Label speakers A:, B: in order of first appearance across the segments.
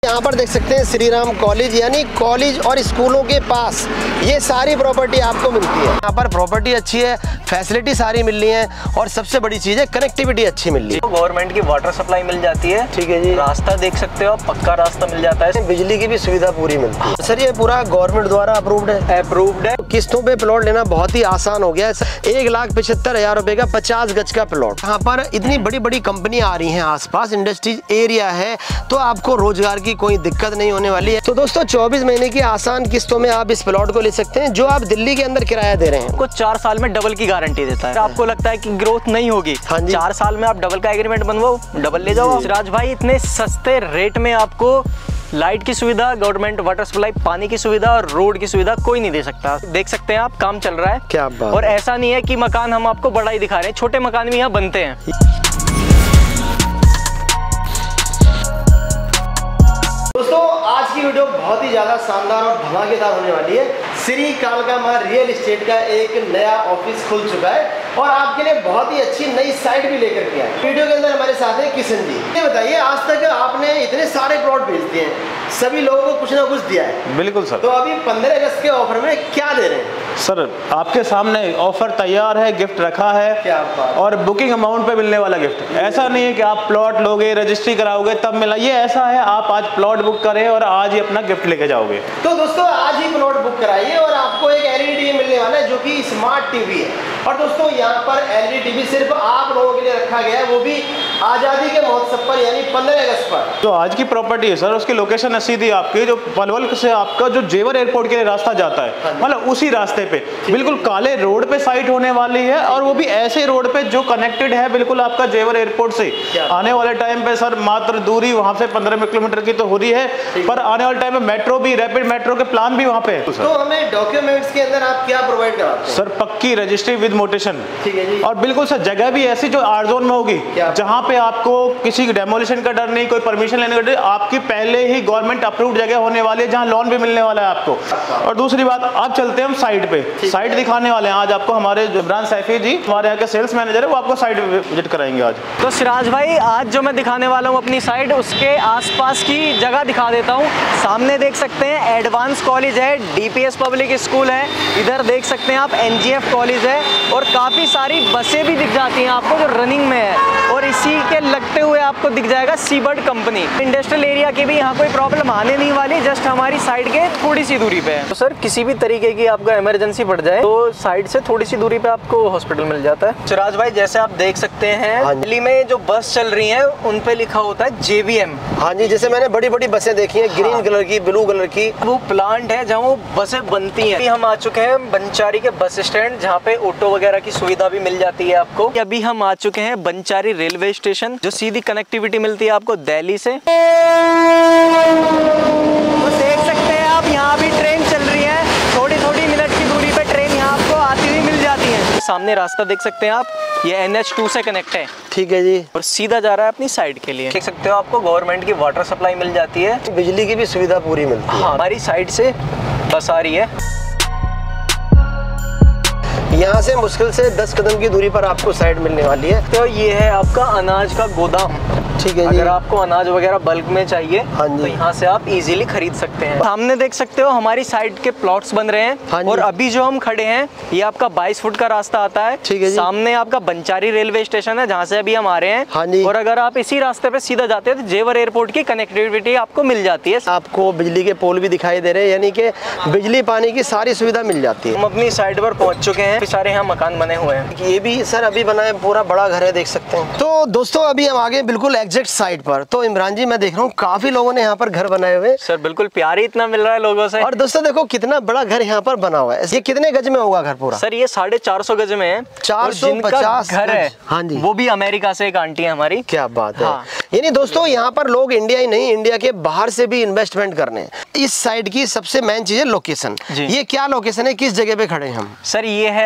A: यहाँ पर देख सकते हैं श्री राम कॉलेज, यानी कॉलेज और स्कूलों के पास ये सारी प्रॉपर्टी आपको मिलती है। यहाँ पर प्रॉपर्टी अच्छी है, फैसिलिटी सारी मिल रही है और सबसे बड़ी चीज है कनेक्टिविटी अच्छी मिल रही है।
B: गवर्नमेंट की वाटर सप्लाई मिल जाती है। ठीक है जी। रास्ता देख सकते हो, पक्का रास्ता मिल जाता है।
A: बिजली की भी सुविधा पूरी मिलती है। सर ये पूरा गवर्नमेंट द्वारा अप्रूव्ड है।
B: अप्रूव्ड है।
A: किस्तों पे प्लॉट लेना बहुत ही आसान हो गया है। 1,75,000 रुपए का 50 गज का प्लॉट। यहाँ पर इतनी बड़ी बड़ी कंपनी आ रही हैं, आसपास इंडस्ट्रीज एरिया है, तो आपको रोजगार की कोई दिक्कत नहीं होने वाली है। तो दोस्तों 24 महीने की आसान किस्तों में आप इस प्लॉट को ले सकते हैं, जो आप दिल्ली के अंदर किराया दे रहे हैं।
B: आपको 4 साल में डबल की गारंटी देता है। आपको लगता है कि ग्रोथ नहीं होगी, 4 साल में आप डबल का एग्रीमेंट बनवाओ, डबल ले जाओ। सिराज भाई इतने सस्ते रेट में आपको लाइट की सुविधा, गवर्नमेंट वाटर सप्लाई, पानी की सुविधा और रोड की सुविधा कोई नहीं दे सकता। देख सकते हैं आप, काम चल रहा है।
A: क्या बात।
B: और ऐसा नहीं है कि मकान हम आपको बड़ा ही दिखा रहे हैं, छोटे मकान भी यहाँ बनते हैं।
A: दोस्तों आज की वीडियो बहुत ही ज्यादा शानदार और धमाकेदार होने वाली है। श्री कालका मां रियल एस्टेट का एक नया ऑफिस खुल चुका है और आपके लिए बहुत ही अच्छी नई साइट भी लेकर के आए। वीडियो के अंदर हमारे साथ हैं किशन जी। ये बताइए, आज तक आपने इतने सारे प्लॉट भेज दिए हैं, सभी लोगों को कुछ ना कुछ दिया है।
C: बिल्कुल सर।
A: तो अभी 15 अगस्त के ऑफर में क्या दे रहे हैं?
C: सर आपके सामने ऑफर तैयार है, गिफ्ट रखा है।
A: क्या बात।
C: और बुकिंग अमाउंट पे मिलने वाला गिफ्ट। ऐसा नहीं है कि आप प्लॉट लोगे, रजिस्ट्री कराओगे तब मिला। ये ऐसा है, आप आज प्लॉट बुक करें और आज ही अपना गिफ्ट लेके जाओगे।
A: तो दोस्तों आज ही प्लॉट बुक कराइए और आपको एक एलईडी टीवी मिलने वाला है, जो कि स्मार्ट टीवी है। और दोस्तों यहाँ पर एलईडी टीवी सिर्फ आप लोगों के लिए रखा गया है, वो भी आजादी के महोत्सव पर, यानी 15 अगस्त पर।
C: तो आज की प्रॉपर्टी है सर, उसकी लोकेशन है सीधी आपकी, जो पलवल से आपका जो जेवर एयरपोर्ट के लिए रास्ता जाता है, मतलब उसी रास्ते पे बिल्कुल काले रोड पे साइट होने वाली है। और वो भी ऐसे रोड पे जो कनेक्टेड है बिल्कुल आपका जेवर एयरपोर्ट से। आने वाले टाइम पे सर मात्र दूरी वहाँ से 15 किलोमीटर की तो हो रही है, पर आने वाले टाइम में मेट्रो भी, रैपिड मेट्रो के प्लान भी वहाँ पे है।
A: तो हमें डॉक्यूमेंट्स के अंदर आप क्या प्रोवाइड कराते हैं?
C: सर पक्की रजिस्ट्री विद मोटेशन।
A: ठीक है जी।
C: और बिल्कुल सर जगह भी ऐसी जो आर जोन में होगी, जहाँ पे आपको किसी डेमोलिशन का डर नहीं, कोई परमिशन लेने का डर। आपकी पहले ही गवर्नमेंट अप्रूव्ड जगह होने वाली है, जहाँ लोन भी मिलने वाला है आपको। और दूसरी बात, आप चलते हैं हम साइट पे, साइट दिखाने वाले हैं आज आपको। हमारे इमरान सैफी जी हमारे यहाँ के सेल्स मैनेजर है, वो आपको साइट विजिट कराएंगे आज।
B: तो सिराज भाई आज जो मैं दिखाने वाला हूँ अपनी साइट, उसके आसपास की जगह दिखा देता हूँ। सामने देख सकते हैं एडवांस कॉलेज है, डीपीएस पब्लिक स्कूल है। इधर देख सकते हैं आप एनजीएफ कॉलेज है और काफ़ी सारी बसें भी दिख जाती हैं आपको जो रनिंग में है। और इसी के लगते हुए आपको दिख जाएगा सीबर्ड कंपनी। इंडस्ट्रियल एरिया की भी यहाँ कोई प्रॉब्लम आने नहीं वाली, जस्ट हमारी साइड के थोड़ी सी दूरी पे है। तो सर किसी भी तरीके की आपको इमरजेंसी पड़ जाए तो साइड से थोड़ी सी दूरी पे आपको हॉस्पिटल मिल जाता है। सिराज भाई जैसे आप देख सकते हैं दिल्ली में जो बस चल रही है उन पे लिखा होता है JVM।
A: हाँ जी, जैसे मैंने बड़ी बड़ी बसें देखी हैं, ग्रीन कलर की, ब्लू कलर की।
B: वो प्लांट है जहाँ वो बसें बनती हैं। अभी हम आ चुके हैं बंचारी के बस स्टैंड, जहाँ पे ऑटो वगैरह की सुविधा भी मिल जाती है आपको। अभी हम आ चुके हैं बंचारी रेलवे स्टेशन, जो सीधी कनेक्टिविटी मिलती है आपको दिल्ली से। तो देख सकते हैं आप, यहाँ भी ट्रेन चल रही है, थोड़ी थोड़ी मिनट की दूरी पे ट्रेन यहाँ आपको आती हुई मिल जाती है। सामने रास्ता देख सकते हैं आप, ये NH2 से कनेक्ट है।
A: ठीक है जी।
B: और सीधा जा रहा है अपनी साइड के लिए। देख सकते हो आपको गवर्नमेंट की वाटर सप्लाई मिल जाती है,
A: बिजली की भी सुविधा पूरी मिलती है।
B: हाँ, हमारी साइड से बस आ रही है।
A: यहाँ से मुश्किल से 10 कदम की दूरी पर आपको साइड मिलने वाली है।
B: तो ये है आपका अनाज का गोदाम।
A: ठीक है जी।
B: अगर आपको अनाज वगैरह बल्क में चाहिए तो यहाँ से आप इजीली खरीद सकते हैं। सामने देख सकते हो हमारी साइड के प्लॉट्स बन रहे हैं। और अभी जो हम खड़े हैं ये आपका 22 फुट का रास्ता आता है।
A: ठीक है जी।
B: सामने आपका बंचारी रेलवे स्टेशन है, जहाँ से अभी हम आ रहे हैं।
A: हाँ जी।
B: और अगर आप इसी रास्ते पे सीधा जाते हैं तो जेवर एयरपोर्ट की कनेक्टिविटी आपको मिल जाती है।
A: आपको बिजली के पोल भी दिखाई दे रहे हैं, यानी कि बिजली पानी की सारी सुविधा मिल जाती है।
B: हम अपनी साइड पर पहुंच चुके हैं, सारे यहाँ मकान बने हुए हैं।
A: ये भी सर अभी बना है, पूरा बड़ा घर है, देख सकते हैं। तो दोस्तों अभी हम आगे बिल्कुल एग्जैक्ट साइड पर। तो इमरान जी मैं देख रहा हूँ काफी लोगों ने यहाँ पर घर बनाए हुए।
B: सर बिल्कुल प्यार ही इतना मिल रहा है लोगों से।
A: और दोस्तों देखो कितना बड़ा घर यहाँ पर बना हुआ है। ये कितने गज में होगा घर पूरा?
B: सर ये 450 गज में है।
A: 450
B: घर है।
A: हाँ जी।
B: वो भी अमेरिका से एक आंटी है हमारी।
A: क्या बात है।
B: हाँ।
A: यानी दोस्तों यहाँ पर लोग इंडिया ही नहीं, इंडिया के बाहर से भी इन्वेस्टमेंट करने हैं। इस साइड की सबसे मेन चीज है लोकेशन। ये क्या लोकेशन है, किस जगह पे खड़े हैं हम?
B: सर ये है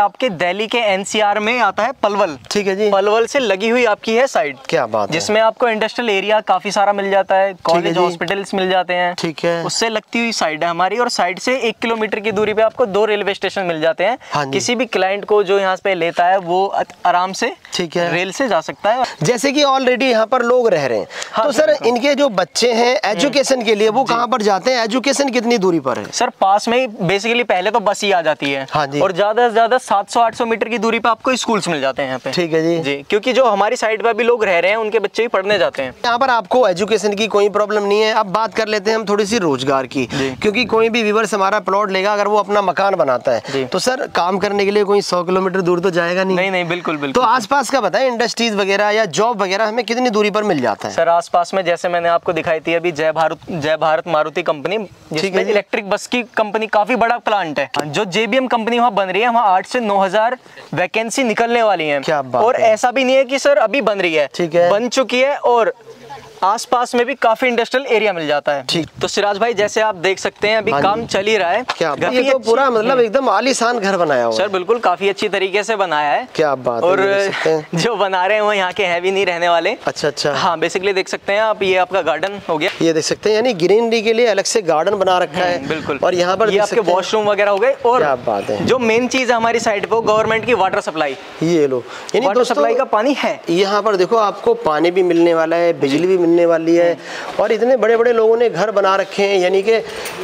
B: आपके दिल्ली के एनसीआर में आता है पलवल।
A: ठीक है जी।
B: पलवल से लगी हुई आपकी है साइड।
A: क्या बात है।
B: जिसमें आपको इंडस्ट्रियल एरिया काफी सारा मिल जाता है, कॉलेज हॉस्पिटल्स मिल जाते हैं।
A: ठीक है।
B: उससे लगती हुई साइड है हमारी, और साइड से 1 किलोमीटर की दूरी पे आपको 2 रेलवे स्टेशन मिल जाते हैं। किसी भी क्लाइंट को जो यहाँ पे लेता है वो आराम से
A: ठीक है
B: रेल से जा सकता है।
A: जैसे कि ऑलरेडी यहाँ पर लोग रह रहे हैं, तो सर इनके जो बच्चे हैं एजुकेशन के लिए वो कहाँ पर जाते हैं? एजुकेशन कितनी दूरी पर है?
B: सर पास में ही बेसिकली पहले तो बस ही आ जाती है।
A: हाँ जी।
B: और ज्यादा से ज्यादा 700-800 मीटर की दूरी पे आपको स्कूल्स मिल जाते हैं यहाँ पे।
A: ठीक है जी।
B: जी, क्योंकि जो हमारी साइड पे भी लोग रह रहे हैं उनके बच्चे भी पढ़ने जाते हैं।
A: यहाँ पर आपको एजुकेशन की कोई प्रॉब्लम नहीं है। अब बात कर लेते हैं हम थोड़ी सी रोजगार की, क्योंकि कोई भी व्यूअर्स हमारा प्लॉट लेगा, अगर वो अपना मकान बनाता है तो सर काम करने के लिए कोई 100 किलोमीटर दूर तो जाएगा नहीं।
B: नहीं, बिल्कुल बिल्कुल।
A: तो आसपास का बताएं, इंडस्ट्रीज वगैरह या जॉब वगैरह हमें कितनी दूरी पर मिल जाता है?
B: सर आसपास में जैसे मैंने आपको दिखाई थी अभी जय भारत मारुति कंपनी, जिसमें इलेक्ट्रिक बस की कंपनी काफी बड़ा प्लांट है। जो JBM कंपनी वहाँ बन रही है, वहाँ 8 से 9,000 वैकेंसी निकलने वाली है।
A: क्या बात
B: और
A: है।
B: ऐसा भी नहीं है कि सर अभी बन रही है,
A: ठीक है,
B: बन चुकी है और आसपास में भी काफी इंडस्ट्रियल एरिया मिल जाता है।
A: ठीक।
B: तो सिराज भाई जैसे आप देख सकते हैं अभी काम चल ही रहा है।
A: क्या ये तो पूरा मतलब एकदम आलीशान घर बनाया हुआ
B: सर, बिल्कुल काफी अच्छी तरीके से बनाया है।
A: क्या बात है।
B: और जो बना रहे हैं वो यहाँ के है भी नहीं रहने वाले।
A: अच्छा अच्छा।
B: हाँ, बेसिकली देख सकते हैं आप, ये आपका गार्डन हो गया।
A: ये देख सकते हैं, यानी ग्रीनरी के लिए अलग से गार्डन बना रखा है।
B: बिल्कुल।
A: और यहाँ पर
B: ये आपके वॉशरूम वगैरह हो गए। और
A: क्या बात है।
B: जो मेन चीज है हमारी साइड पे गवर्नमेंट की वाटर सप्लाई।
A: ये लो, यानी
B: वाटर सप्लाई का पानी है
A: यहाँ पर। देखो आपको पानी भी मिलने वाला है, बिजली भी मिलने वाली है, और इतने बड़े बड़े लोगों ने घर बना रखे हैं, यानी कि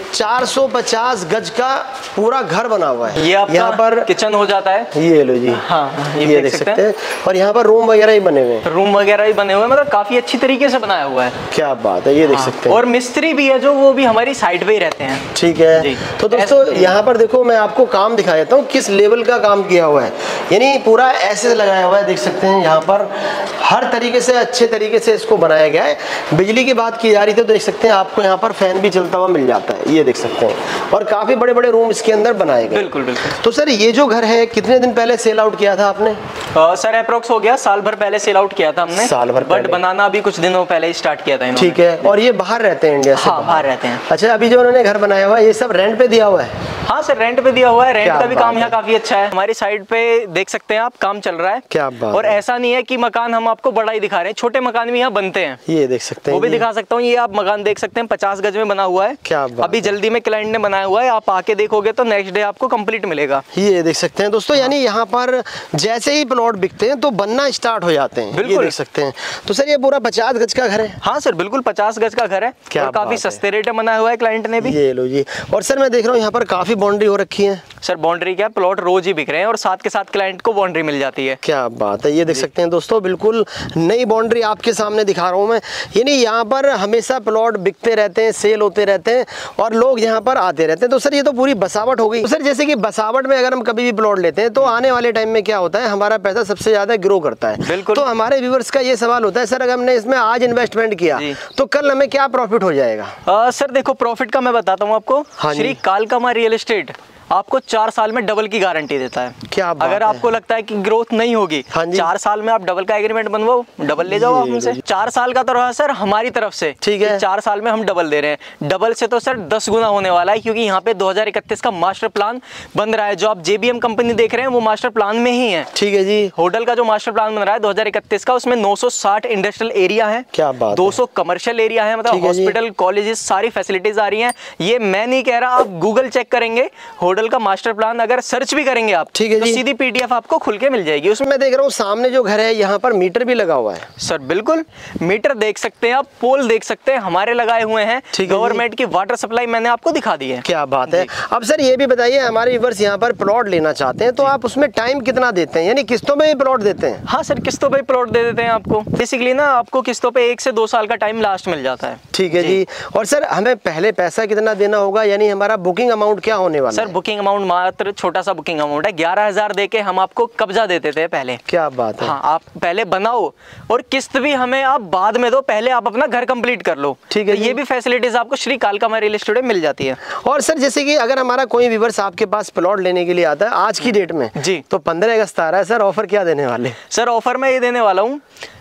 A: 450 गज का पूरा घर बना हुआ है।
B: ये आपका
A: यहाँ पर
B: किचन हो जाता है।
A: ये लो जी।
B: हाँ,
A: ये देख सकते हैं। और यहाँ पर रूम वगैरह ही बने हुए हैं।
B: रूम वगैरह ही बने हुए हैं, मतलब काफी अच्छी तरीके से बनाया हुआ है।
A: क्या बात है। ये देख सकते हैं।
B: और मिस्त्री भी है जो, वो भी हमारी साइड पे ही रहते हैं।
A: ठीक है। तो दोस्तों यहाँ पर देखो, मैं आपको काम दिखा देता हूँ किस लेवल का काम किया हुआ है। यानी पूरा ऐसे लगाया हुआ है, देख सकते हैं। यहाँ पर हर तरीके से अच्छे तरीके से इसको बनाया गया है। बिजली की बात की जा रही थी, तो देख सकते हैं आपको यहाँ पर फैन भी चलता हुआ मिल जाता है। ये देख सकते हैं। और काफी बड़े बड़े रूम इसके अंदर बनाए गए।
B: बिल्कुल बिल्कुल।
A: तो सर ये जो घर है कितने दिन पहले सेल आउट किया था आपने?
B: सर अप्रोक्स हो गया साल भर पहले सेल आउट किया था हमने।
A: साल भर
B: बट बनाना अभी कुछ दिनों पहले ही स्टार्ट किया था इन्होंने।
A: ठीक है। और ये बाहर रहते हैं इंडिया से?
B: हाँ, बाहर रहते हैं।
A: अच्छा, अभी जो उन्होंने घर बनाया हुआ है ये सब रेंट पे दिया हुआ है?
B: हाँ सर, रेंट पे दिया हुआ है। रेंट का भी काम यहाँ काफी अच्छा है। हमारी साइड पे देख सकते हैं आप, काम चल रहा है।
A: क्या बात।
B: और ऐसा नहीं है कि मकान हम आपको बड़ा ही दिखा रहे हैं, छोटे मकान भी यहाँ बनते हैं।
A: ये देख सकते हैं,
B: वो भी दिखा सकता हूँ। ये आप मकान देख सकते हैं, 50 गज में बना हुआ है।
A: क्या बात।
B: अभी जल्दी में क्लाइंट ने बनाया हुआ है, आप आके देखोगे तो नेक्स्ट डे आपको कंप्लीट मिलेगा।
A: ये देख सकते हैं दोस्तों। यानी यहाँ पर जैसे ही प्लॉट बिकते हैं तो बनना स्टार्ट हो जाते हैं।
B: बिल्कुल।
A: ये देख सकते हैं। तो सर ये पूरा 50 गज का घर है?
B: हाँ सर, बिल्कुल 50 गज का घर है।
A: क्या
B: और काफी सस्ते रेट में बनाया हुआ है क्लाइंट ने भी।
A: ये लो जी। और सर मैं देख रहा हूँ यहाँ पर काफी बाउंड्री हो रखी है।
B: सर बाउंड्री क्या, प्लॉट रोज ही बिक रहे हैं और साथ के साथ क्लाइंट को बाउंड्री मिल जाती है।
A: क्या बात है। ये देख सकते हैं दोस्तों, बिल्कुल नई बाउंड्री आपके सामने दिखा रहा हूँ मैं। यानी यहाँ पर हमेशा प्लॉट बिकते रहते हैं, सेल होते रहते हैं और लोग यहाँ पर आते रहते हैं। तो सर ये तो पूरी बसावट हो गई। तो सर जैसे कि बसावट में अगर हम कभी भी प्लॉट लेते हैं तो आने वाले टाइम में क्या होता है, हमारा पैसा सबसे ज्यादा ग्रो करता है।
B: बिल्कुल।
A: तो हमारे व्यूअर्स का ये सवाल होता है, सर अगर हमने इसमें आज इन्वेस्टमेंट किया तो कल हमें क्या प्रॉफिट हो जाएगा?
B: सर देखो, प्रॉफिट का मैं बताता हूँ आपको। श्री कालकामा रियल एस्टेट आपको 4 साल में डबल की गारंटी देता है।
A: क्या बात
B: अगर
A: है।
B: आपको लगता है कि ग्रोथ नहीं होगी, 4 साल में आप डबल का एग्रीमेंट बनवाओ, डबल ले जाओ आप हमसे। 4 साल का तो रहा सर हमारी तरफ से।
A: ठीक है।
B: 4 साल में हम डबल दे रहे हैं। डबल से तो सर 10 गुना होने वाला है, क्योंकि यहाँ पे 2031 का मास्टर प्लान बन रहा है। जो आप JBM कंपनी देख रहे हैं वो मास्टर प्लान में ही है।
A: ठीक है जी।
B: होटल का जो मास्टर प्लान बन रहा है 2031 का, उसमें 960 इंडस्ट्रियल एरिया है।
A: क्या बात।
B: 200 कमर्शियल एरिया है, मतलब हॉस्पिटल, कॉलेजेस, सारी फैसिलिटीज आ रही हैं। ये मैं नहीं कह रहा, आप गूगल चेक करेंगे, होटल का मास्टर प्लान अगर सर्च भी करेंगे आप,
A: ठीक है
B: तो सीधी PDF आपको खुल के मिल जाएगी।
A: उसमें मैं देख रहा हूँ सामने जो घर है यहाँ पर मीटर भी लगा हुआ है।
B: सर बिल्कुल, मीटर देख सकते हैं आप, पोल देख सकते हैं, हमारे लगाए हुए हैं। गवर्नमेंट की वाटर सप्लाई मैंने आपको दिखा दी है।
A: क्या बात है। अब सर ये भी बताइए, हमारे व्यूअर्स यहाँ पर प्लॉट लेना चाहते हैं तो आप उसमें टाइम कितना देते हैं, यानी किस्तों में प्लॉट देते हैं?
B: हाँ सर, किस्तों पे प्लॉट दे देते हैं आपको। बेसिकली ना आपको किस्तों पे 1 से 2 साल का टाइम लास्ट मिल जाता है।
A: ठीक है जी। और सर हमें पहले पैसा कितना देना होगा, यानी हमारा बुकिंग अमाउंट क्या होने वाला है?
B: सर बुकिंग अमाउंट मात्र छोटा सा बुकिंग अमाउंट है, 11,000 देके हम आपको कब्जा देते थे पहले।
A: क्या बात है।
B: हाँ, आप पहले बनाओ और किस्त भी हमें आप बाद में दो, पहले आप अपना घर कंप्लीट कर लो।
A: ठीक है।
B: तो ये भी फैसिलिटीज आपको श्री कालकामा रियल एस्टेट में मिल जाती है।
A: और सर जैसे कि अगर हमारा कोई व्यूअर्स आपके पास प्लॉट लेने के लिए आता है आज की डेट में
B: जी,
A: तो 15 अगस्त आ रहा है, सर ऑफर क्या देने वाले?
B: सर ऑफर में ये देने वाला हूँ,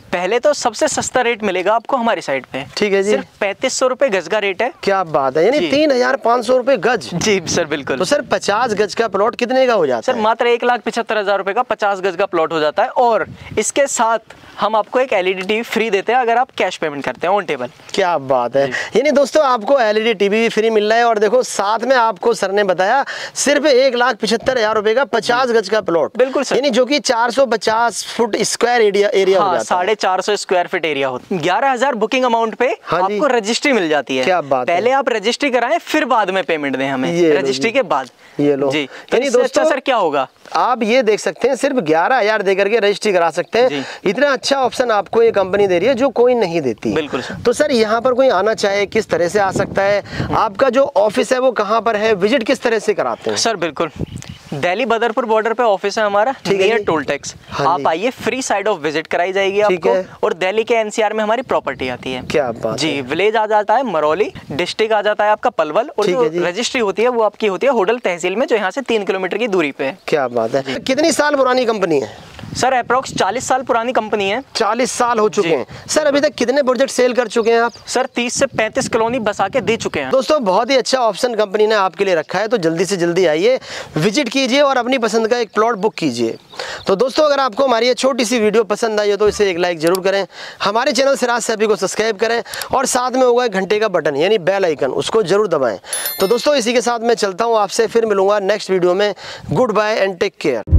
B: पहले तो सबसे सस्ता रेट मिलेगा आपको हमारी साइड पे।
A: ठीक है जी।
B: सिर्फ 3500 रुपए गज का रेट है।
A: क्या बात है, यानी 3500 रुपए गज।
B: जी सर बिल्कुल।
A: तो सर 50 गज का प्लॉट कितने का हो जाता है?
B: सर मात्र 1,75,000 रुपए का 50 गज का प्लॉट हो जाता है, और इसके साथ हम आपको एक LED टीवी फ्री देते हैं अगर आप कैश पेमेंट करते हैं ऑन टेबल।
A: क्या बात है, यानी दोस्तों आपको LED टीवी भी फ्री मिल रहा है, और देखो साथ में आपको सर ने बताया सिर्फ 1,75,000 रुपए का 50 गज का प्लॉट।
B: बिल्कुल सर,
A: यानी जो कि 450 फुट स्क्वायर एरिया हो जाता है।
B: 450 स्क्वायर फीट एरिया होता है। 11,000 बुकिंग अमाउंट पे आपको रजिस्ट्री मिल जाती है।
A: क्या बात है।
B: पहले आप रजिस्ट्री कराएं फिर बाद में पेमेंट दें हमें, रजिस्ट्री के बाद।
A: ये लो
B: जी, यानी दोस्तों सर क्या होगा,
A: आप ये देख सकते हैं सिर्फ 11,000 दे करके रजिस्ट्री करा सकते हैं। इतना अच्छा ऑप्शन आपको ये कंपनी दे रही है जो कोई नहीं देती।
B: बिल्कुल सर।
A: तो सर यहाँ पर कोई आना चाहे किस तरह से आ सकता है? आपका जो ऑफिस है वो कहाँ पर है, विजिट किस तरह से कराते हैं?
B: सर बिल्कुल, दिल्ली बदरपुर बॉर्डर पे ऑफिस है हमारा, नियर टोल टैक्स। आप आइए, फ्री साइड ऑफ विजिट कराई जाएगी आपको, और दिल्ली के NCR में हमारी प्रॉपर्टी आती है।
A: क्या बात
B: जी, विलेज आ जाता है मरौली, डिस्ट्रिक्ट आ जाता है आपका पलवल, और जो रजिस्ट्री होती है वो आपकी होती है होडल तहसील में, जो यहाँ से 3 किलोमीटर की दूरी पे है।
A: क्या बात है। कितनी साल पुरानी कंपनी है?
B: सर अप्रोक्स 40 साल पुरानी कंपनी है।
A: 40 साल हो चुके हैं। सर अभी तक कितने प्रोजेक्ट सेल कर चुके हैं आप?
B: सर 30 से 35 कॉलोनी बसा के दे चुके हैं।
A: दोस्तों बहुत ही अच्छा ऑप्शन कंपनी ने आपके लिए रखा है, तो जल्दी से जल्दी आइए, विजिट कीजिए और अपनी पसंद का एक प्लॉट बुक कीजिए। तो दोस्तों अगर आपको हमारी ये छोटी सी वीडियो पसंद आई हो तो इसे एक लाइक जरूर करें, हमारे चैनल सिराज सैफी को सब्सक्राइब करें, और साथ में होगा घंटे का बटन यानी बेल आइकन, उसको जरूर दबाएं। तो दोस्तों इसी के साथ मैं चलता हूँ, आपसे फिर मिलूंगा नेक्स्ट वीडियो में। Good bye and take care.